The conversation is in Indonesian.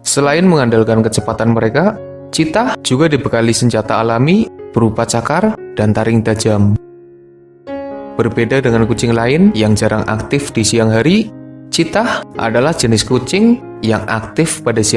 Selain mengandalkan kecepatan mereka, cheetah juga dibekali senjata alami berupa cakar dan taring tajam. Berbeda dengan kucing lain yang jarang aktif di siang hari, cheetah adalah jenis kucing yang aktif pada siang